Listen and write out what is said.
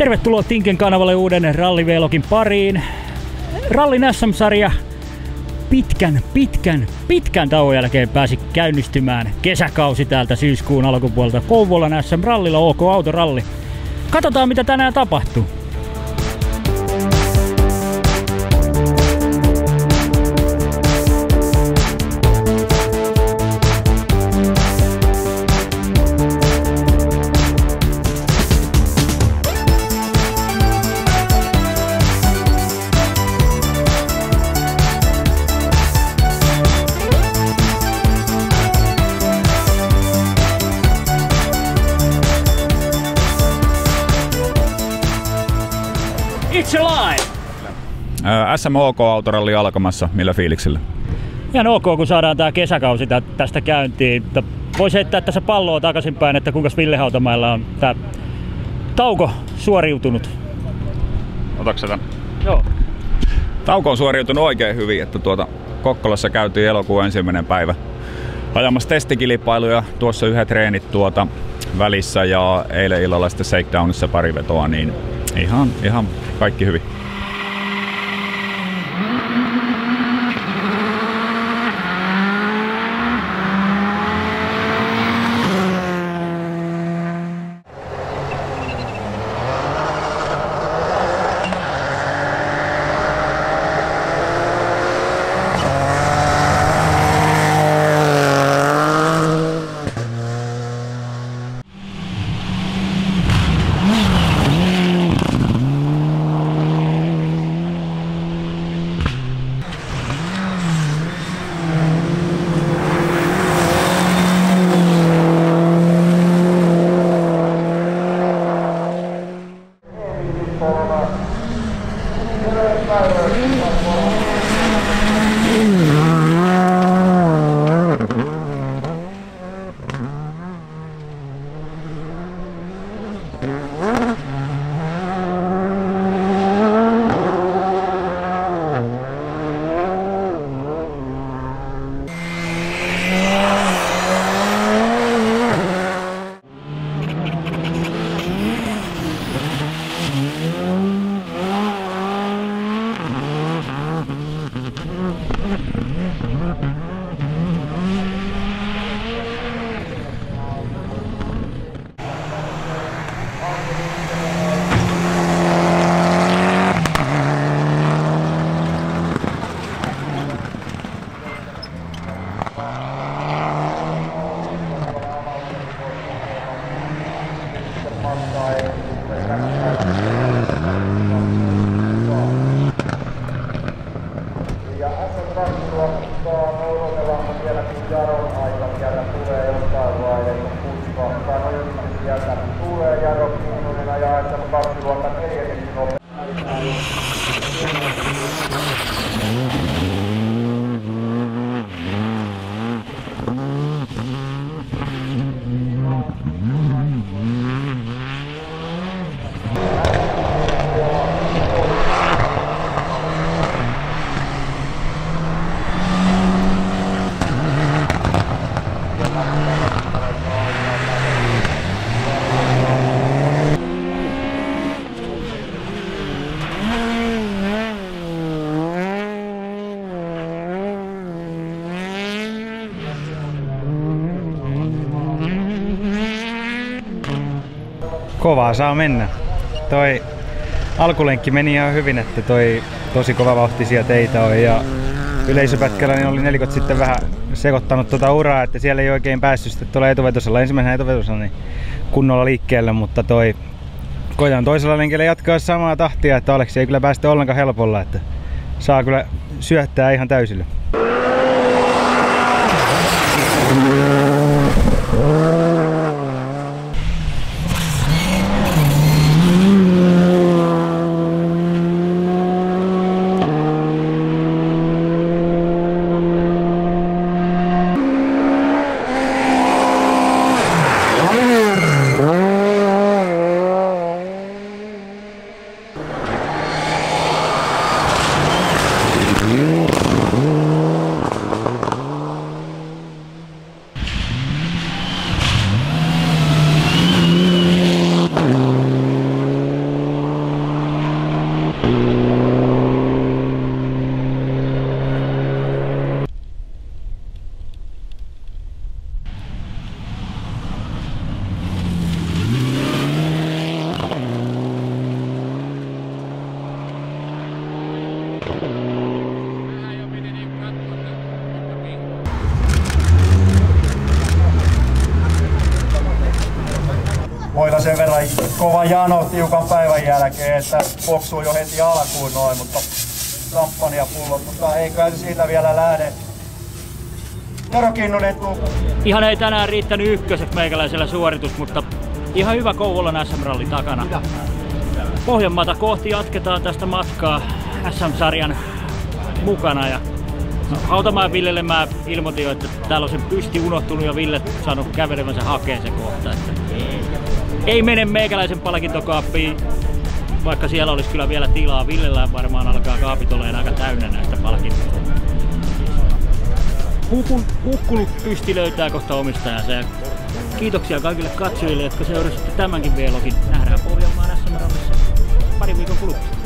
Tervetuloa Tinken kanavalle uuden Ralli-vlogin pariin. Rallin SM-sarja pitkän tauon jälkeen pääsi käynnistymään kesäkausi täältä syyskuun alkupuolelta Kouvolan SM-rallilla OK Autoralli. Katsotaan mitä tänään tapahtuu. It's alive! SM OK Autoralli alkamassa, millä fiiliksillä? Ihan ok, kun saadaan tää kesäkausi tästä käyntiin. Voisi heittää tässä palloa takaisinpäin, että kuinka Ville Hautamäellä on tää tauko suoriutunut. Otatko tän? Joo. Tauko on suoriutunut oikein hyvin, että Kokkolassa käytiin elokuun 1. päivä ajamassa testikilpailuja, tuossa yhdet treenit välissä ja eilen illalla sitten shakedownissa pari vetoa, niin ihan kaikki hyvin. Kovaa saa mennä. Toi alkulenkki meni ihan hyvin, että tosi kova vauhtisia teitä on ja yleisöpätkällä niin oli nelikot sitten vähän sekoittanut uraa, että siellä ei oikein päässyt sitten tuolla ensimmäisenä etuvetosella niin kunnolla liikkeelle, mutta koitan toisella lenkillä jatkaa samaa tahtia, että Aleksi ei kyllä päästä ollenkaan helpolla, että saa kyllä syöttää ihan täysillä. sen verran kova jano tiukan päivän jälkeen, että boksuu jo heti alkuun noin, mutta champagnepullot, mutta eiköhän siitä vielä lähde. Jaro Kinnunen, Ihan ei tänään riittänyt ykköset meikäläisellä suoritus, mutta ihan hyvä Kouvolan SM-ralli takana. Pohjanmaata kohti jatketaan tästä matkaa SM-sarjan mukana. Ja Hautamäen Villelle mä ilmoitin jo, että täällä on sen pysti unohtunut ja Ville saanut kävelemänsä hakeen se kohta. Että ei mene meikäläisen palkintokaappiin, vaikka siellä olisi kyllä vielä tilaa. Villellä varmaan alkaa kaapit olemaan aika täynnä näistä palkintoista. Hukkunut pysti löytää kohta omistajansa. Ja kiitoksia kaikille katsojille, jotka seurasitte tämänkin vlogin. Nähdään Pohjanmaan SM-rallissa parin viikon kuluttua.